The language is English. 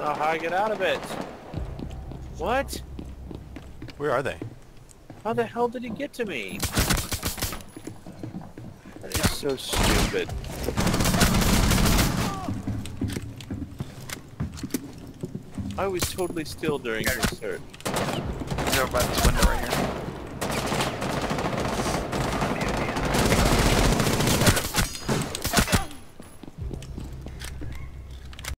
don't know how I get out of it. What? Where are they? How the hell did he get to me? That is so stupid. I was totally still during this search. He's over by this window right here.